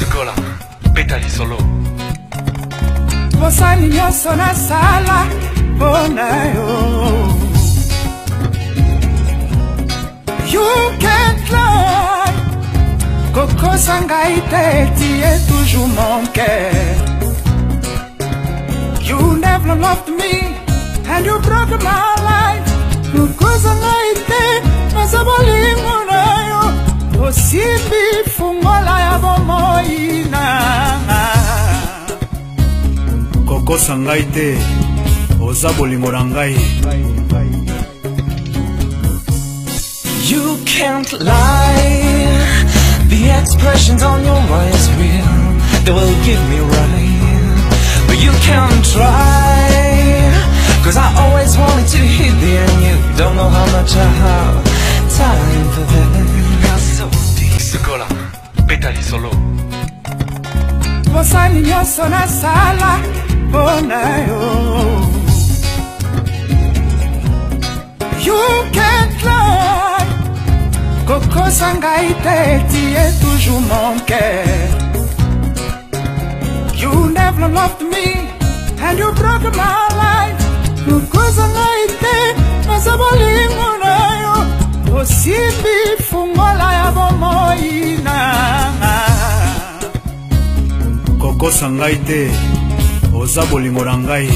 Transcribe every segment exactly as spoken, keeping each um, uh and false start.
Sukola, Petali solo. Bosani nyonso na sala mpona yo. You can't lie. Kokosa ngai te, tu es toujours mon cœur. You never loved me and you broke my life. Kokosa ngai te, maza bolingo na yo. Osibi fungola ya bomoi na. Kokosa ngai te, oza bolingo na ngai. You can't lie. The expressions on your eyes real, they will give me right. But you can't try, cause I always wanted to hit the end. You don't know how much I have time for that. Sukola, Petali solo. Bosani nyonso na sala mpona yo. You can't lie. Kokosa ngai te, tu es toujours mon cœur. You never loved me and you broke my life. Kokosa ngai te, maza bolingo na yo. Osibi fungola ya bomoi na. Kokosa ngai te, oza bolingo na ngai.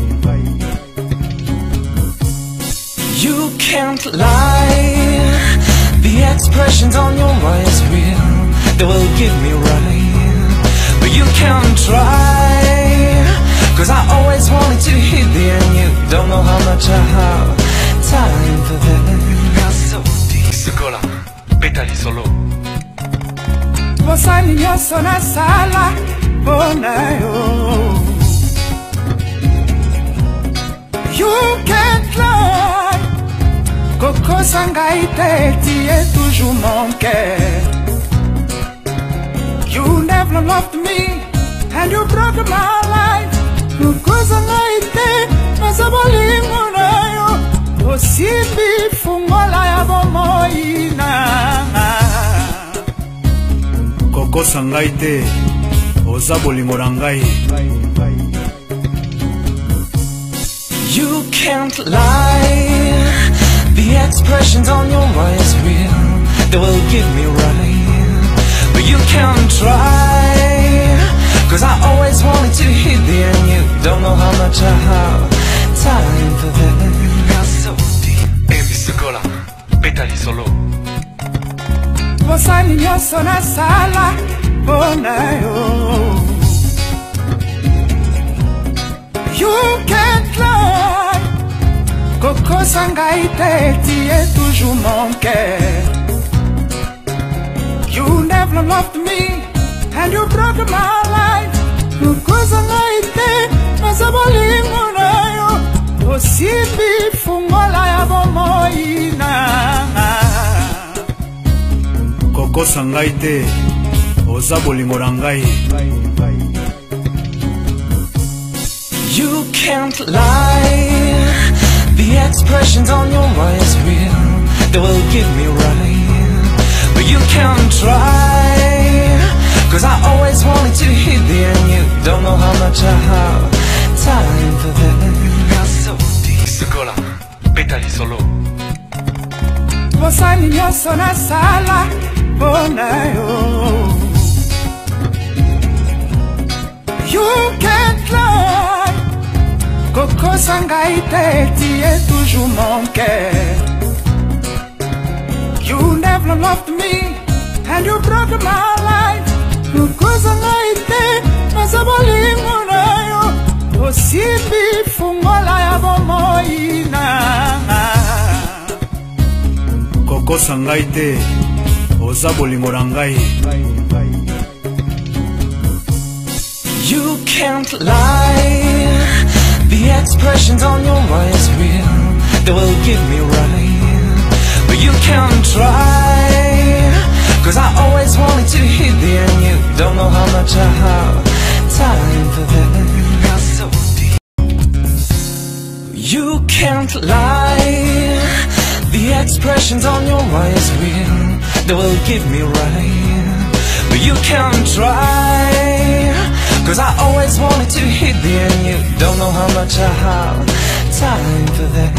You can't lie. The expressions on your eyes real, they will give me right. But you can't try, cause I always wanted to hit the end. You don't know how much I have time for that. Sukola, Petali solo. Bosani nyonso na sala mpona yo. You can't lie. Kokosa ngai te, tu es toujours mon cœur. You never loved me and you broke my life. Kokosa ngai te, maza bolingo na yo. Osibi fungola ya bomoi na. Kokosa ngai te, oza bolingo na ngai. You can't lie. The expressions on your eyes real, they will give me right. But you can't try, cause I always wanted to hit the end. You don't know how much I have time for that. Sukola, Petali solo. Bosani nyonso na sala mpona yo. You can't lie. Kokosa ngai te, tu es toujours mon cœur. You never loved me and you broke my life. Kokosa ngai te, maza bolingo na yo. Osibi fungola ya bomoi na. Kokosa ngai te, oza bolingo na ngai. You can't lie. The expressions on your eyes real, they will give me right. But you can't try, cause I always wanted to hit the end. You don't know how much I have time for that. Sukola, Petali solo. Bosani nyonso na sala mpona yo. You can't lie. Kokosa ngai te, tu es toujours mon cœur. You never loved me and you broke my life. Kokosa ngai te, maza bolingo na yo. Osibi fungola ya bomoi na. Kokosa ngai te, oza bolingo na ngai. You can't lie. The expressions on your eyes real, they will give me right. But you can't try, cause I always wanted to hit the end. You don't know how much I have time for that. You can't lie. The expressions on your eyes real, they will give me right. But you can't try, to hit the end. You don't know how much I have time for that.